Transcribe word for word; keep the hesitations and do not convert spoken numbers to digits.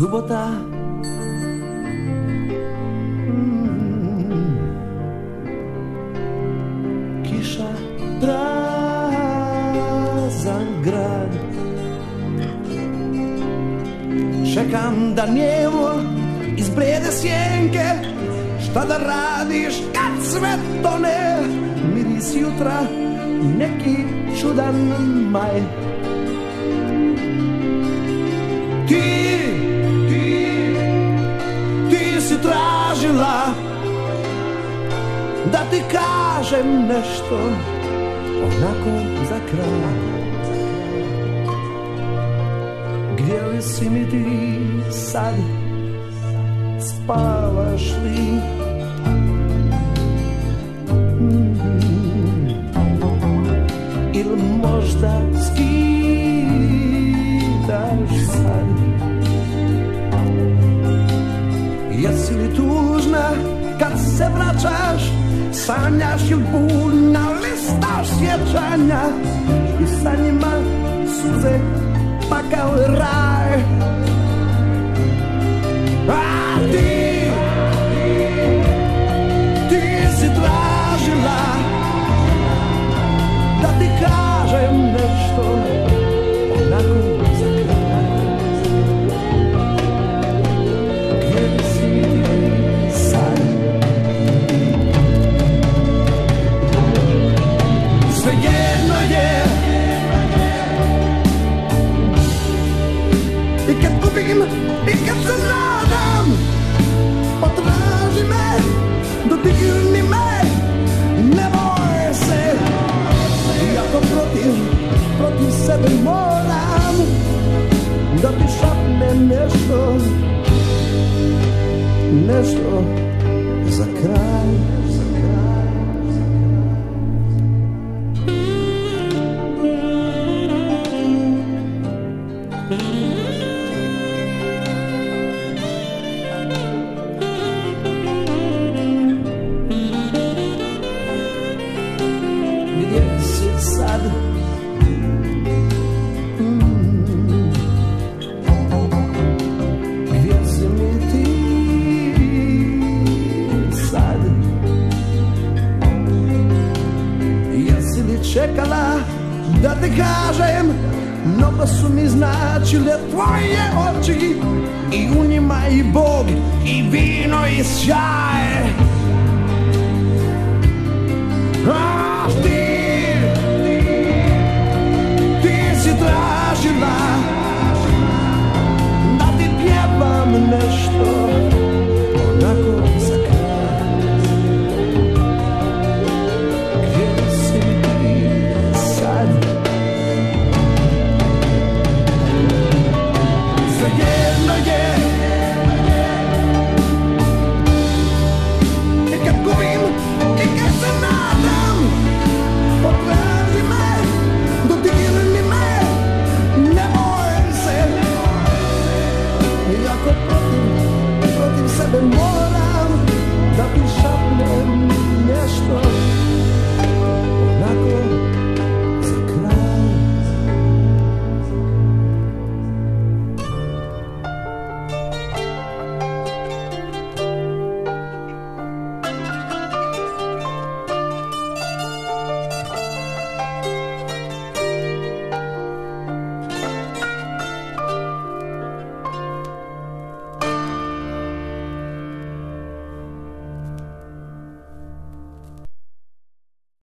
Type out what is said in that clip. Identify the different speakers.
Speaker 1: subota. Mm. Kiša, prazan grad. Čekam da njemu izblede sjenke. Šta da radiš kad sve tone? Miris jutra, neki čudan maj. Ti, ti, ti si tražila da ti kažem nešto onako za kraj. Gdje li si mi ti sad, spavaš li? Mm-hmm. Ili možda skidaš sad? Jesi li tužna kad se vraćaš? Sanjaš ili budna, listaš sjećanja i sa njima suze pa kao raj. A ti, ti si tražila da ti kažem nešto onako za kraj. Gdje si sad? Svejedno je. I kad gubim, i kad se nadam, potraži me, dodirni me, ne boj se. Iako protiv, protiv sebe moram da ti šapnem nešto, nešto za kraj. Čekala da ti kažem, mnogo su mi značile tvoje oči, i u njima i Bog, i vino, i sjaj. A ti, ti si tražila da ti pjevam nešto onako za kraj. Svejedno je. I kad gubim, i kad se nadam, potraži me, dodirni me, ne boj se. Iako protiv, protiv sebe moram da ti šapnem nešto.